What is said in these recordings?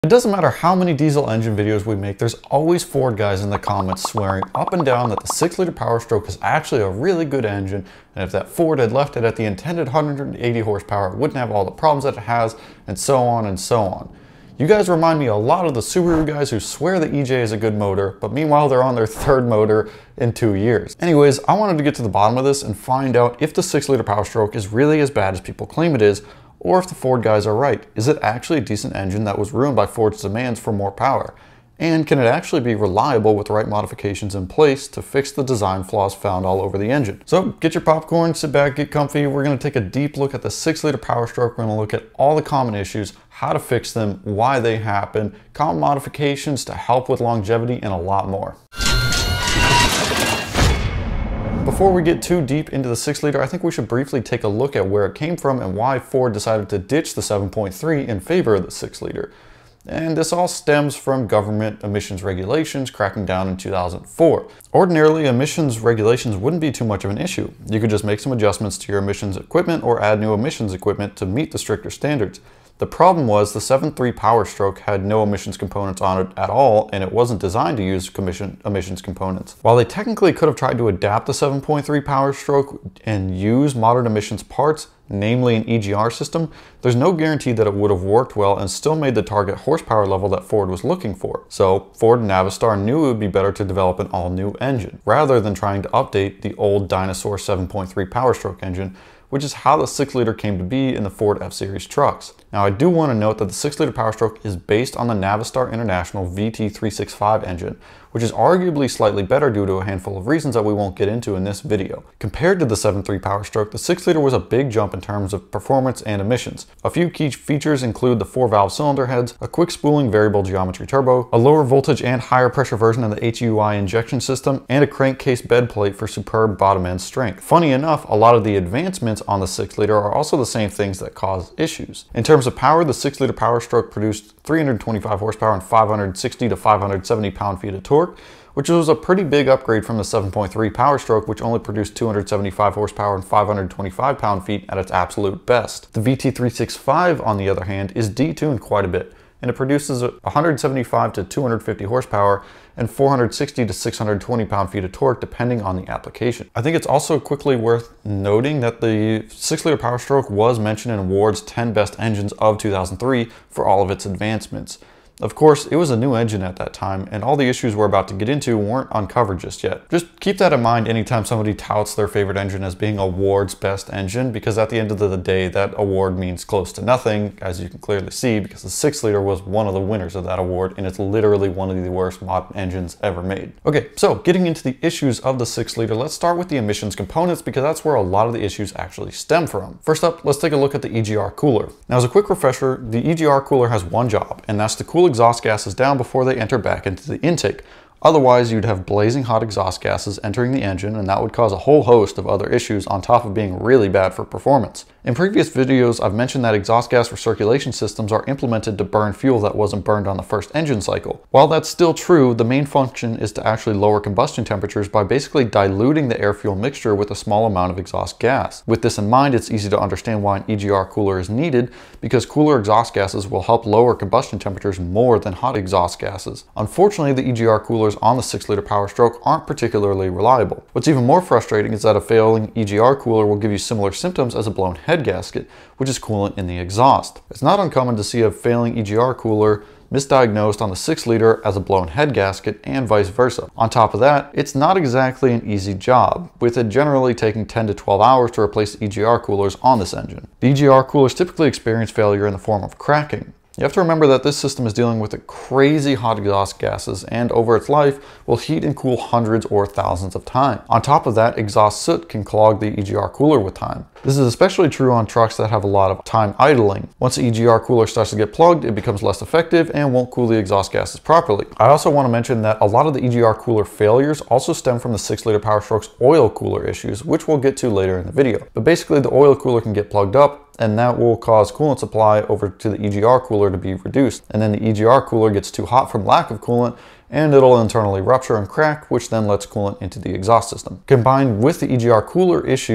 It doesn't matter how many diesel engine videos we make, there's always Ford guys in the comments swearing up and down that the 6-liter Power Stroke is actually a really good engine, and if that Ford had left it at the intended 180 horsepower, it wouldn't have all the problems that it has, and so on and so on. You guys remind me a lot of the Subaru guys who swear the EJ is a good motor, but meanwhile they're on their third motor in 2 years. Anyways, I wanted to get to the bottom of this and find out if the 6-liter Power Stroke is really as bad as people claim it is, or if the Ford guys are right. Is it actually a decent engine that was ruined by Ford's demands for more power? And can it actually be reliable with the right modifications in place to fix the design flaws found all over the engine? So get your popcorn, sit back, get comfy. We're going to take a deep look at the 6-liter Power Stroke. We're going to look at all the common issues, how to fix them, why they happen, common modifications to help with longevity, and a lot more. Before we get too deep into the 6-liter, I think we should briefly take a look at where it came from and why Ford decided to ditch the 7.3 in favor of the 6-liter. And this all stems from government emissions regulations cracking down in 2004. Ordinarily, emissions regulations wouldn't be too much of an issue. You could just make some adjustments to your emissions equipment or add new emissions equipment to meet the stricter standards. The problem was the 7.3 Power Stroke had no emissions components on it at all, and it wasn't designed to use emissions components. While they technically could have tried to adapt the 7.3 Power Stroke and use modern emissions parts, namely an EGR system, there's no guarantee that it would have worked well and still made the target horsepower level that Ford was looking for. So Ford and Navistar knew it would be better to develop an all-new engine, rather than trying to update the old dinosaur 7.3 Power Stroke engine, which is how the 6-liter came to be in the Ford F-Series trucks. Now I do want to note that the 6-liter Power Stroke is based on the Navistar International VT365 engine, which is arguably slightly better due to a handful of reasons that we won't get into in this video. Compared to the 7.3 Power Stroke, the 6-liter was a big jump in terms of performance and emissions. A few key features include the 4-valve cylinder heads, a quick spooling variable geometry turbo, a lower voltage and higher pressure version of the HUI injection system, and a crankcase bed plate for superb bottom end strength. Funny enough, a lot of the advancements on the 6-liter are also the same things that cause issues. In terms of power, the 6-liter Power Stroke produced 325 horsepower and 560 to 570 pound-feet of torque, which was a pretty big upgrade from the 7.3 Power Stroke, which only produced 275 horsepower and 525 pound-feet at its absolute best. The VT365, on the other hand, is detuned quite a bit, and it produces 175 to 250 horsepower and 460 to 620 pound-feet of torque depending on the application. I think it's also quickly worth noting that the 6-liter Power Stroke was mentioned in Ward's 10 Best Engines of 2003 for all of its advancements. Of course, it was a new engine at that time, and all the issues we're about to get into weren't uncovered just yet. Just keep that in mind anytime somebody touts their favorite engine as being a Ward's best engine, because at the end of the day, that award means close to nothing, as you can clearly see, because the 6-liter was one of the winners of that award, and it's literally one of the worst modern engines ever made. Okay, so getting into the issues of the 6-liter, let's start with the emissions components, because that's where a lot of the issues actually stem from. First up, let's take a look at the EGR cooler. Now, as a quick refresher, the EGR cooler has one job, and that's to cool exhaust gases down before they enter back into the intake. Otherwise, you'd have blazing hot exhaust gases entering the engine, and that would cause a whole host of other issues on top of being really bad for performance. In previous videos, I've mentioned that exhaust gas recirculation systems are implemented to burn fuel that wasn't burned on the first engine cycle. While that's still true, the main function is to actually lower combustion temperatures by basically diluting the air-fuel mixture with a small amount of exhaust gas. With this in mind, it's easy to understand why an EGR cooler is needed, because cooler exhaust gases will help lower combustion temperatures more than hot exhaust gases. Unfortunately, the EGR coolers on the 6-liter Power Stroke aren't particularly reliable. What's even more frustrating is that a failing EGR cooler will give you similar symptoms as a blown head gasket, which is coolant in the exhaust. It's not uncommon to see a failing EGR cooler misdiagnosed on the 6-liter as a blown head gasket and vice versa. On top of that, it's not exactly an easy job, with it generally taking 10 to 12 hours to replace the EGR coolers on this engine. The EGR coolers typically experience failure in the form of cracking. You have to remember that this system is dealing with the crazy hot exhaust gases, and over its life will heat and cool hundreds or thousands of times. On top of that, exhaust soot can clog the EGR cooler with time. This is especially true on trucks that have a lot of time idling. Once the EGR cooler starts to get plugged, it becomes less effective and won't cool the exhaust gases properly. I also want to mention that a lot of the EGR cooler failures also stem from the 6-liter Power Stroke's oil cooler issues, which we'll get to later in the video. But basically, the oil cooler can get plugged up, and that will cause coolant supply over to the EGR cooler to be reduced. And then the EGR cooler gets too hot from lack of coolant, and it'll internally rupture and crack, which then lets coolant into the exhaust system. Combined with the EGR cooler issues,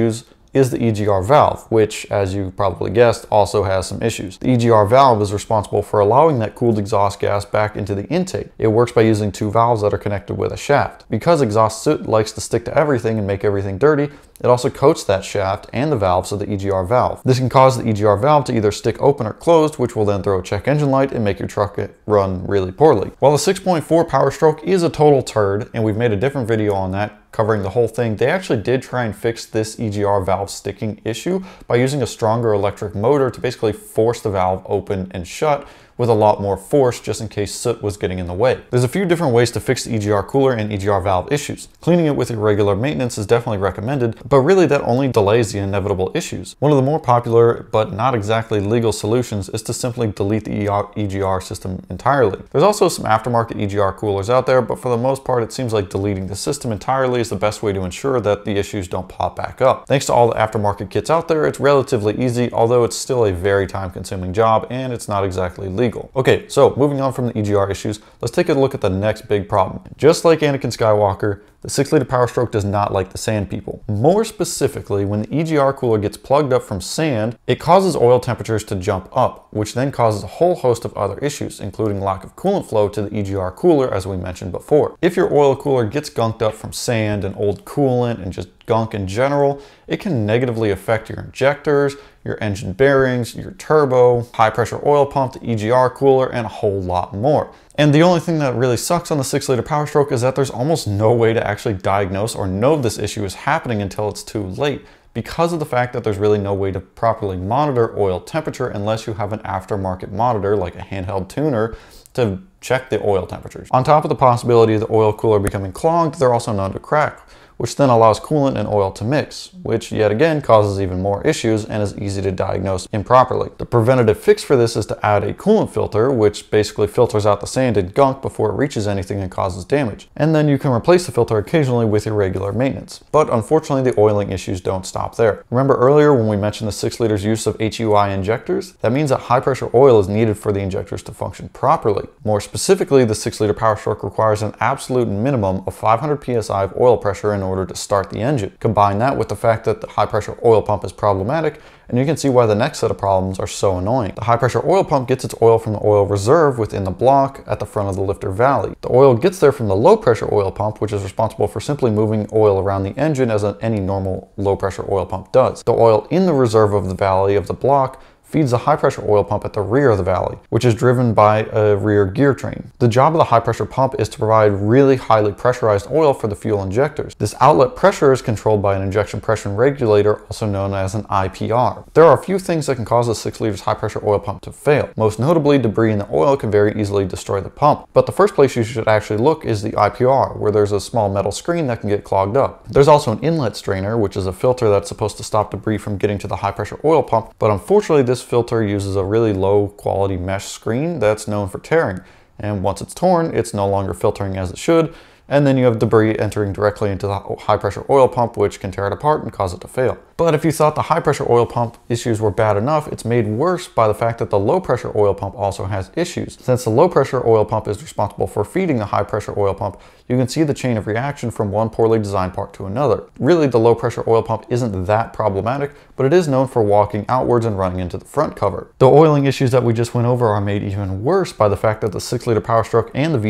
is the EGR valve, which, as you probably guessed, also has some issues. The EGR valve is responsible for allowing that cooled exhaust gas back into the intake. It works by using two valves that are connected with a shaft. Because exhaust soot likes to stick to everything and make everything dirty, it also coats that shaft and the valves of the EGR valve. This can cause the EGR valve to either stick open or closed, which will then throw a check engine light and make your truck run really poorly. While the 6.4 Power Stroke is a total turd, and we've made a different video on that covering the whole thing, they actually did try and fix this EGR valve sticking issue by using a stronger electric motor to basically force the valve open and shut with a lot more force just in case soot was getting in the way. There's a few different ways to fix the EGR cooler and EGR valve issues. Cleaning it with regular maintenance is definitely recommended, but really that only delays the inevitable issues. One of the more popular but not exactly legal solutions is to simply delete the EGR system entirely. There's also some aftermarket EGR coolers out there, but for the most part it seems like deleting the system entirely is the best way to ensure that the issues don't pop back up. Thanks to all the aftermarket kits out there, it's relatively easy, although it's still a very time-consuming job and it's not exactly legal. Okay, so moving on from the EGR issues, let's take a look at the next big problem. Just like Anakin Skywalker, the 6-liter Power Stroke does not like the sand people. More specifically, when the EGR cooler gets plugged up from sand, it causes oil temperatures to jump up, which then causes a whole host of other issues, including lack of coolant flow to the EGR cooler, as we mentioned before. If your oil cooler gets gunked up from sand and old coolant and just gunk in general, it can negatively affect your injectors, your engine bearings, your turbo, high pressure oil pump, the EGR cooler, and a whole lot more. And the only thing that really sucks on the 6-liter Power Stroke is that there's almost no way to actually diagnose or know this issue is happening until it's too late, because of the fact that there's really no way to properly monitor oil temperature unless you have an aftermarket monitor like a handheld tuner to check the oil temperatures. On top of the possibility of the oil cooler becoming clogged, they're also known to crack, which then allows coolant and oil to mix, which yet again causes even more issues and is easy to diagnose improperly. The preventative fix for this is to add a coolant filter, which basically filters out the sand and gunk before it reaches anything and causes damage. And then you can replace the filter occasionally with your regular maintenance. But unfortunately, the oiling issues don't stop there. Remember earlier when we mentioned the 6-liter's use of HUI injectors? That means that high pressure oil is needed for the injectors to function properly. More specifically, the 6-liter Power Stroke requires an absolute minimum of 500 psi of oil pressure in order to start the engine. Combine that with the fact that the high pressure oil pump is problematic, and you can see why the next set of problems are so annoying. The high pressure oil pump gets its oil from the oil reserve within the block at the front of the lifter valley. The oil gets there from the low pressure oil pump, which is responsible for simply moving oil around the engine as any normal low pressure oil pump does. The oil in the reserve of the valley of the block feeds the high pressure oil pump at the rear of the valley, which is driven by a rear gear train. The job of the high pressure pump is to provide really highly pressurized oil for the fuel injectors. This outlet pressure is controlled by an injection pressure regulator, also known as an IPR. There are a few things that can cause a 6-liter high pressure oil pump to fail. Most notably, debris in the oil can very easily destroy the pump. But the first place you should actually look is the IPR, where there's a small metal screen that can get clogged up. There's also an inlet strainer, which is a filter that's supposed to stop debris from getting to the high pressure oil pump, but unfortunately this filter uses a really low quality mesh screen that's known for tearing, and once it's torn, it's no longer filtering as it should, and then you have debris entering directly into the high pressure oil pump, which can tear it apart and cause it to fail. But if you thought the high pressure oil pump issues were bad enough, it's made worse by the fact that the low pressure oil pump also has issues. Since the low pressure oil pump is responsible for feeding the high pressure oil pump, you can see the chain of reaction from one poorly designed part to another. Really, the low pressure oil pump isn't that problematic, but it is known for walking outwards and running into the front cover. The oiling issues that we just went over are made even worse by the fact that the 6-liter Power Stroke and the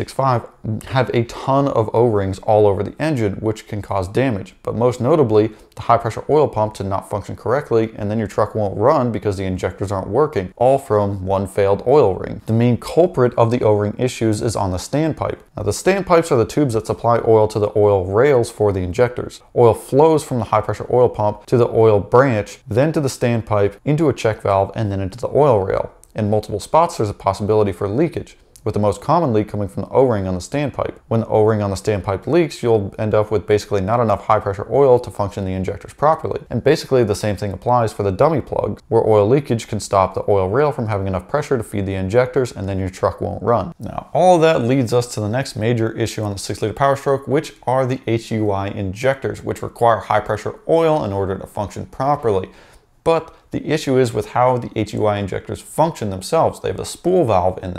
VT365 have a ton of O-rings all over the engine, which can cause damage. But most notably, the high pressure oil pump to not function correctly, and then your truck won't run because the injectors aren't working, all from one failed oil ring. The main culprit of the O-ring issues is on the standpipe. Now, the standpipes are the tubes that supply oil to the oil rails for the injectors. Oil flows from the high pressure oil pump to the oil branch, then to the standpipe, into a check valve, and then into the oil rail. In multiple spots, there's a possibility for leakage, with the most common leak coming from the O-ring on the standpipe. When the O-ring on the standpipe leaks, you'll end up with basically not enough high pressure oil to function the injectors properly. And basically the same thing applies for the dummy plug, where oil leakage can stop the oil rail from having enough pressure to feed the injectors, and then your truck won't run. Now, all of that leads us to the next major issue on the 6-liter Power Stroke, which are the HUI injectors, which require high pressure oil in order to function properly. But the issue is with how the HUI injectors function themselves. They have a spool valve in them,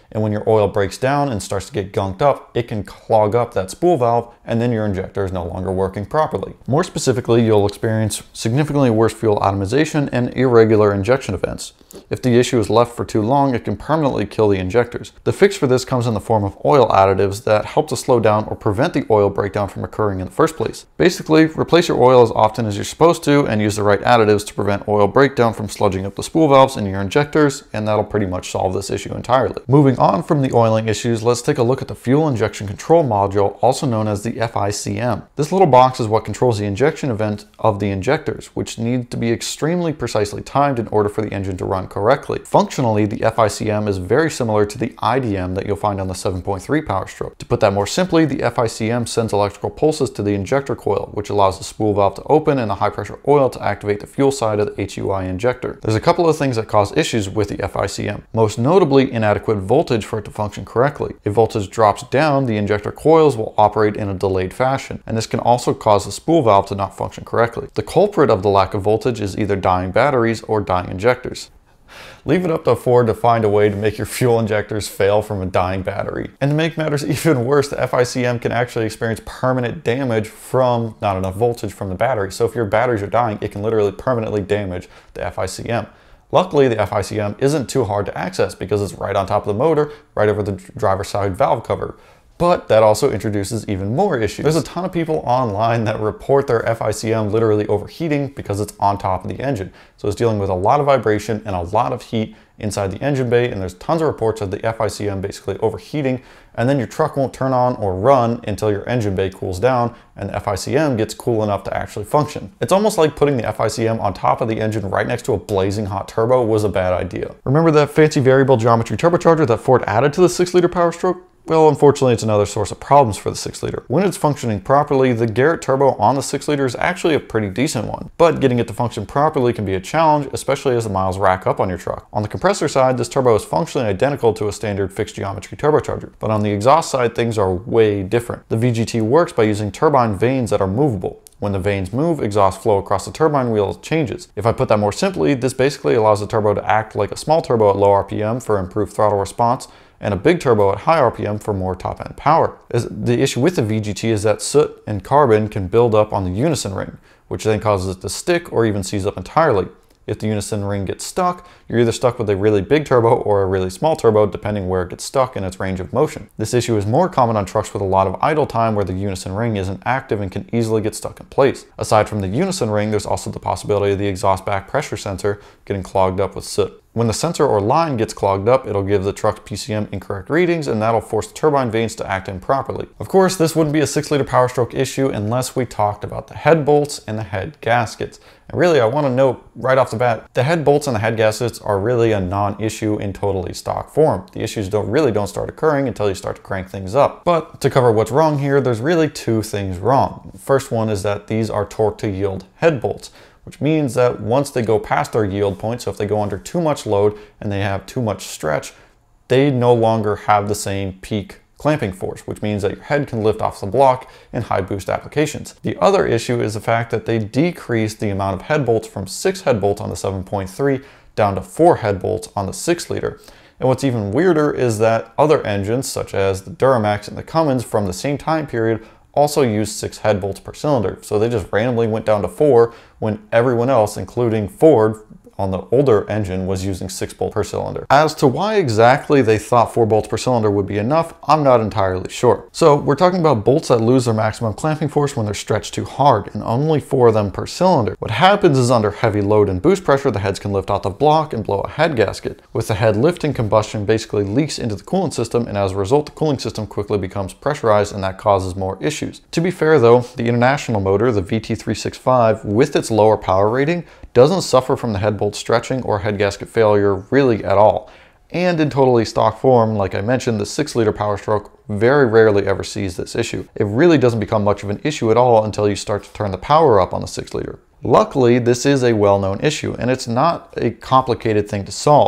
And when your oil breaks down and starts to get gunked up, it can clog up that spool valve, and then your injector is no longer working properly. More specifically, you'll experience significantly worse fuel atomization and irregular injection events. If the issue is left for too long, it can permanently kill the injectors. The fix for this comes in the form of oil additives that help to slow down or prevent the oil breakdown from occurring in the first place. Basically, replace your oil as often as you're supposed to and use the right additives to prevent oil breakdown from sludging up the spool valves in your injectors, and that'll pretty much solve this issue entirely. Moving on from the oiling issues, let's take a look at the fuel injection control module, also known as the FICM. This little box is what controls the injection event of the injectors, which need to be extremely precisely timed in order for the engine to run correctly. Functionally, the FICM is very similar to the IDM that you'll find on the 7.3 Power Stroke. To put that more simply, the FICM sends electrical pulses to the injector coil, which allows the spool valve to open and the high pressure oil to activate the fuel side of the HUI injector. There's a couple of things that cause issues with the FICM, most notably inadequate voltage for it to function correctly. If voltage drops down, the injector coils will operate in a delayed fashion, and this can also cause the spool valve to not function correctly. The culprit of the lack of voltage is either dying batteries or dying injectors. Leave it up to Ford to find a way to make your fuel injectors fail from a dying battery. And to make matters even worse, the FICM can actually experience permanent damage from not enough voltage from the battery. So if your batteries are dying, it can literally permanently damage the FICM. Luckily, the FICM isn't too hard to access because it's right on top of the motor, right over the driver's side valve cover. But that also introduces even more issues. There's a ton of people online that report their FICM literally overheating because it's on top of the engine. So it's dealing with a lot of vibration and a lot of heat inside the engine bay, and there's tons of reports of the FICM basically overheating, and then your truck won't turn on or run until your engine bay cools down and the FICM gets cool enough to actually function. It's almost like putting the FICM on top of the engine right next to a blazing hot turbo was a bad idea. Remember that fancy variable geometry turbocharger that Ford added to the 6-liter Power Stroke? Well, unfortunately, it's another source of problems for the 6-liter. When it's functioning properly, the Garrett turbo on the 6-liter is actually a pretty decent one, but getting it to function properly can be a challenge, especially as the miles rack up on your truck. On the compressor side, this turbo is functionally identical to a standard fixed geometry turbocharger, but on the exhaust side, things are way different. The VGT works by using turbine vanes that are movable. When the vanes move, exhaust flow across the turbine wheel changes. If I put that more simply, this basically allows the turbo to act like a small turbo at low RPM for improved throttle response, and a big turbo at high RPM for more top-end power. The issue with the VGT is that soot and carbon can build up on the unison ring, which then causes it to stick or even seize up entirely. If the unison ring gets stuck, you're either stuck with a really big turbo or a really small turbo, depending where it gets stuck in its range of motion. This issue is more common on trucks with a lot of idle time where the unison ring isn't active and can easily get stuck in place. Aside from the unison ring, there's also the possibility of the exhaust back pressure sensor getting clogged up with soot. When the sensor or line gets clogged up, it'll give the truck's PCM incorrect readings, and that'll force the turbine vanes to act improperly. Of course, this wouldn't be a 6-liter Power Stroke issue unless we talked about the head bolts and the head gaskets. And really, I want to note right off the bat, the head bolts and the head gaskets are really a non-issue in totally stock form. The issues don't start occurring until you start to crank things up. But to cover what's wrong here, there's really two things wrong. The first one is that these are torque to yield head bolts, which means that once they go past their yield point, so if they go under too much load and they have too much stretch, they no longer have the same peak clamping force, which means that your head can lift off the block in high boost applications. The other issue is the fact that they decrease the amount of head bolts from 6 head bolts on the 7.3 down to 4 head bolts on the 6-liter. And what's even weirder is that other engines, such as the Duramax and the Cummins from the same time period, also used 6 head bolts per cylinder. So they just randomly went down to 4 when everyone else, including Ford, on the older engine was using 6 bolts per cylinder. As to why exactly they thought 4 bolts per cylinder would be enough, I'm not entirely sure. So we're talking about bolts that lose their maximum clamping force when they're stretched too hard, and only 4 of them per cylinder. What happens is under heavy load and boost pressure, the heads can lift off the block and blow a head gasket. With the head lifting, combustion basically leaks into the coolant system, and as a result, the cooling system quickly becomes pressurized, and that causes more issues. To be fair though, the International motor, the VT365, with its lower power rating, doesn't suffer from the head bolt stretching or head gasket failure really at all. And in totally stock form, like I mentioned, the 6-liter Power Stroke very rarely ever sees this issue. It really doesn't become much of an issue at all until you start to turn the power up on the 6-liter. Luckily, this is a well-known issue, and it's not a complicated thing to solve.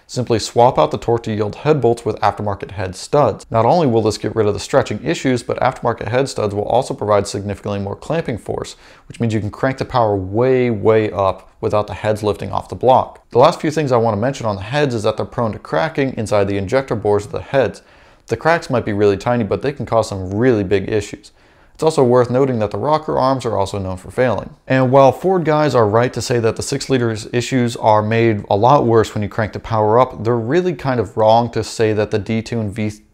Simply swap out the torque to yield head bolts with aftermarket head studs. Not only will this get rid of the stretching issues, but aftermarket head studs will also provide significantly more clamping force, which means you can crank the power way up without the heads lifting off the block. The last few things I want to mention on the heads is that they're prone to cracking inside the injector bores of the heads. The cracks might be really tiny, but they can cause some really big issues. It's also worth noting that the rocker arms are also known for failing. And while Ford guys are right to say that the 6-liter's issues are made a lot worse when you crank the power up, they're really kind of wrong to say that the Detune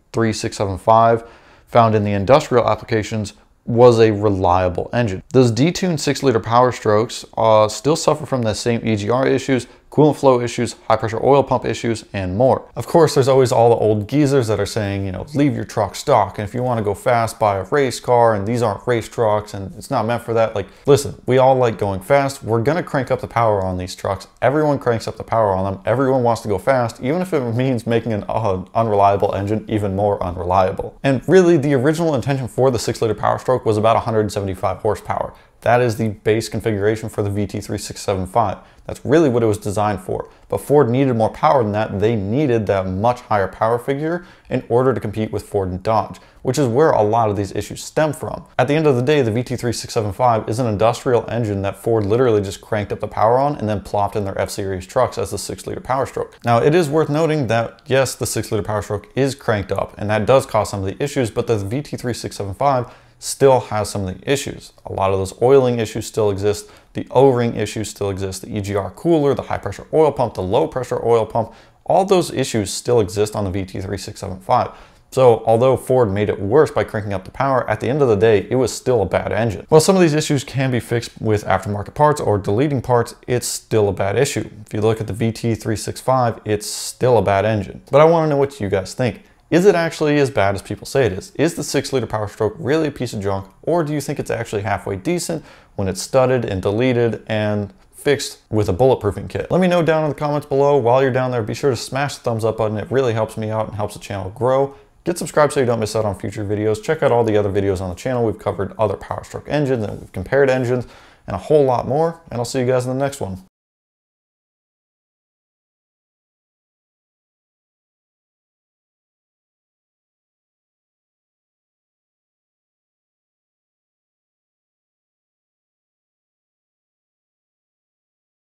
V3675 found in the industrial applications was a reliable engine. Those Detune 6-liter Power Strokes still suffer from the same EGR issues, coolant flow issues, high pressure oil pump issues, and more. Of course, there's always all the old geezers that are saying, you know, leave your truck stock, and if you want to go fast, buy a race car, and these aren't race trucks, and it's not meant for that. Like, listen, we all like going fast. We're gonna crank up the power on these trucks. Everyone cranks up the power on them. Everyone wants to go fast, even if it means making an unreliable engine even more unreliable. And really, the original intention for the 6-liter Power Stroke was about 175 horsepower. That is the base configuration for the VT3675. That's really what it was designed for. But Ford needed more power than that. They needed that much higher power figure in order to compete with Ford and Dodge, which is where a lot of these issues stem from. At the end of the day, the VT3675 is an industrial engine that Ford literally just cranked up the power on and then plopped in their F-Series trucks as the 6-liter Power Stroke. Now, it is worth noting that, yes, the 6-liter Power Stroke is cranked up, and that does cause some of the issues, but the VT3675 still has some of the issues. A lot of those oiling issues still exist. The O-ring issues still exist. The EGR cooler, the high pressure oil pump, the low pressure oil pump, all those issues still exist on the VT3675. So although Ford made it worse by cranking up the power, at the end of the day, it was still a bad engine. While some of these issues can be fixed with aftermarket parts or deleting parts, it's still a bad issue. If you look at the VT365, it's still a bad engine. But I want to know what you guys think. Is it actually as bad as people say it is? Is the 6-liter Power Stroke really a piece of junk, or do you think it's actually halfway decent when it's studded and deleted and fixed with a bulletproofing kit? Let me know down in the comments below. While you're down there, be sure to smash the thumbs up button. It really helps me out and helps the channel grow. Get subscribed so you don't miss out on future videos. Check out all the other videos on the channel. We've covered other Power Stroke engines and we've compared engines and a whole lot more. And I'll see you guys in the next one.